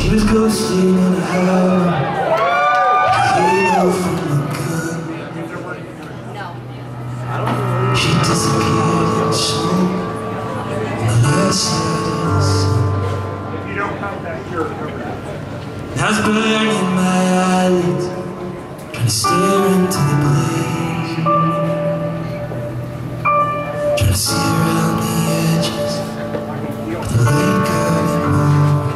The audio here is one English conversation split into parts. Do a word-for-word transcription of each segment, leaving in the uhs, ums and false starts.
She was ghosting in a hell. Halo from the gun. She disappeared in smoke. The last silence. If you don't come back here, remember that. I was burning my eyelids, trying to stare into the blaze, trying to see around the edges, but the light got involved.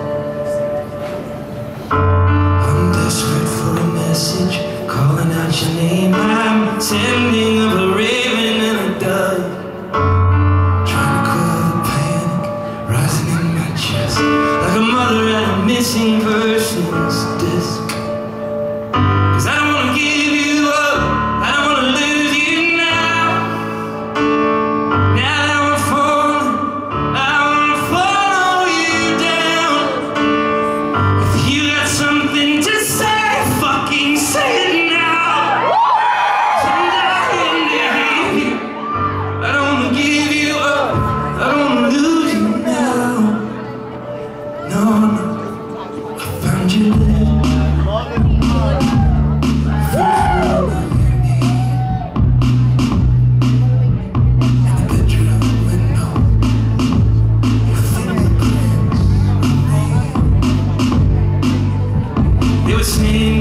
I'm desperate for a message, calling out your name. I'm sending up a raven and a dove, trying to quell the panic rising in my chest, like a mother at a missing person's desk. Cause I don't wanna give you up, I don't wanna lose you now. Now that we're falling, I wanna follow you down. If you got something to say, fucking say it now. I'm dying to hear you. I don't wanna give you up, I don't wanna lose you now. No, no, I found you there. They were saying